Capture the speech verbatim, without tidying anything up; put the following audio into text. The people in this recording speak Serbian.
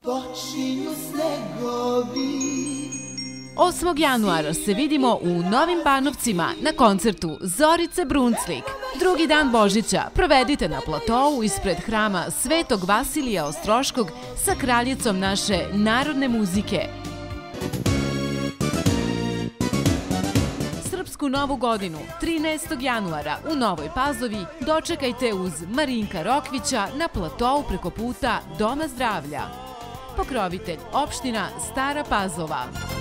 Počinju snegovi. osmog januara se vidimo u Novim Banovcima na koncertu Zorice Brunslik. Drugi dan Božića provedite na platou ispred hrama Svetog Vasilija Ostroškog sa kraljicom naše narodne muzike. Srpsku novu godinu trinaestog januara u Novoj Pazovi dočekajte uz Marinka Rokvića na platou preko puta Doma zdravlja. Pokrovitelj opština Stara Pazova.